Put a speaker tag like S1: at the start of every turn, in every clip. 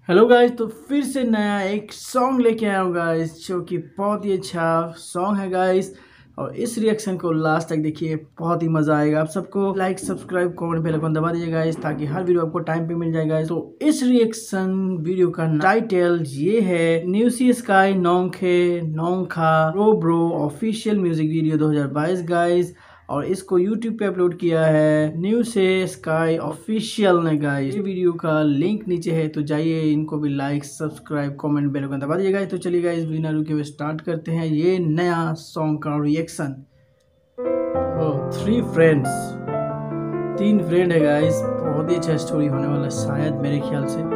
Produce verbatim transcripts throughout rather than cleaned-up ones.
S1: Hello guys, तो फिर से नया एक सॉन्ग लेके आया हूँ गाइस, जो कि बहुत ही अच्छा सॉन्ग है गाइस। और इस रिएक्शन को लास्ट तक देखिए, बहुत ही मजा आएगा। आप सबको like subscribe comment bell icon दबा दीजिए गाइस, ताकि हर वीडियो आपको टाइम पे मिल जाए गाइस। तो इस रिएक्शन वीडियो का टाइटल ये है न्यूसी स्काई नोंखे नोंखा कोब्रू ऑफिशियल म्यूजिक वीडियो दो हज़ार बाईस गाइस। और इसको यूट्यूब पे अपलोड किया है न्यूसे स्काई ऑफिशियल ने गाइस। ये वीडियो का लिंक नीचे है, तो जाइए इनको भी like subscribe comment bell icon दबा दीजिएगा। तो चलिए गाइस बिना रुके हुए स्टार्ट करते हैं ये नया सॉन्ग का रिएक्शन। थ्री फ्रेंड्स, तीन फ्रेंड है गाइस। बहुत ही अच्छा स्टोरी होने वाला शायद, मेरे ख्याल से।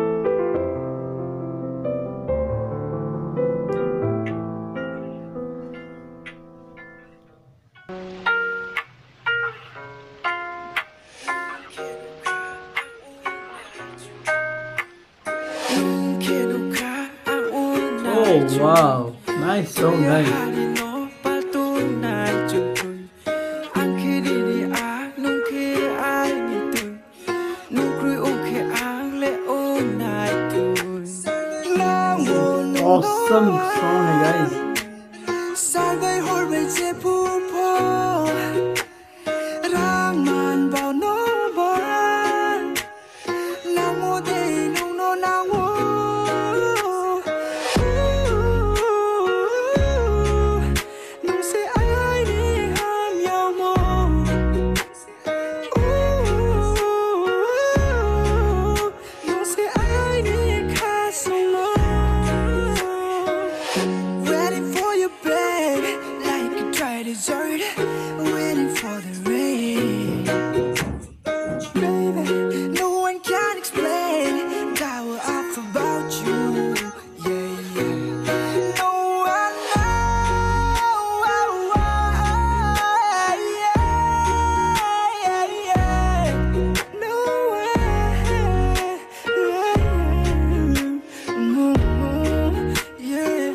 S1: Oh wow, nice song guys. Awesome song है guys.
S2: Waiting for the rain, baby. No one can explain that we're off about you. Yeah, yeah. No one knows. Yeah, yeah, yeah. No one. Yeah.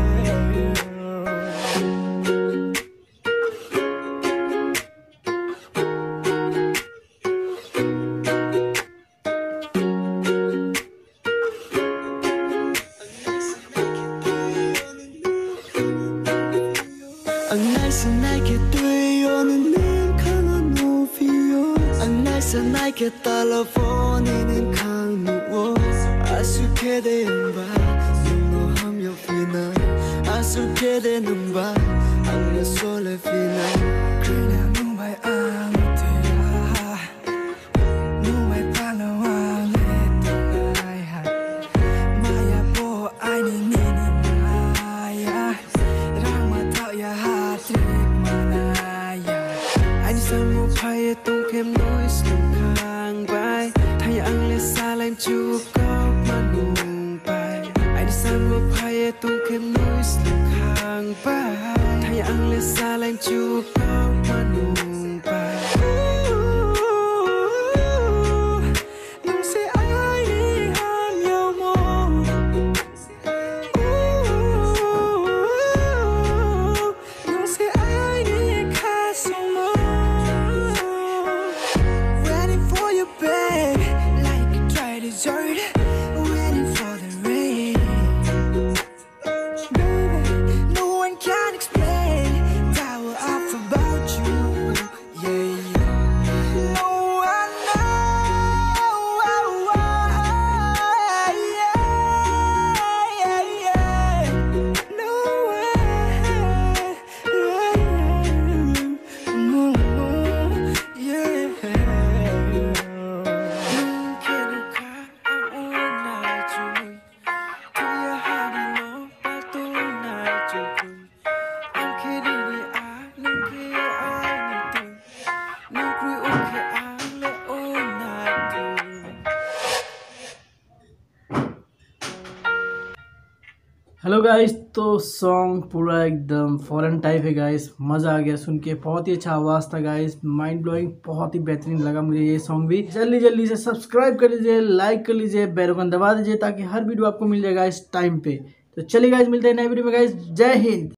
S2: Ang nice night ke tuyo nin kang novio. Ang nice night ke telephone nin kang nuo. Asu ke de ba, no ham yo fina. Asu ke de numba, ang na sole fina. Krina numbai ang te ha. Numbai palawang le tunai ha. Maya po ai ni ni ni maya. Rama tao ya ha. Samo phai tung kem noise lung khang bai thay ang le sa laim chu ko manung bai ai samo phai tung kem noise lung khang bai thay ang le sa laim chu ko manung bai. Waiting for the rain, baby. No one can explain that we're off about you. Yeah, yeah. No one knows. Yeah, yeah, yeah. No one. Yeah.
S1: Hello guys, तो song पूरा एकदम foreign type है guys. मज़ा आ गया सुन के, बहुत ही अच्छा आवाज़ था गाइस, माइंड ब्लोइंग, बहुत ही बेहतरीन लगा मुझे ये सॉन्ग भी। जल्दी जल्दी से सब्सक्राइब कर लीजिए, लाइक कर लीजिए, बेल आइकन दबा दीजिए, ताकि हर वीडियो आपको मिल जाएगा इस टाइम पे। तो चलिए गाइस, मिलते हैं नए वीडियो में गाइस। जय हिंद।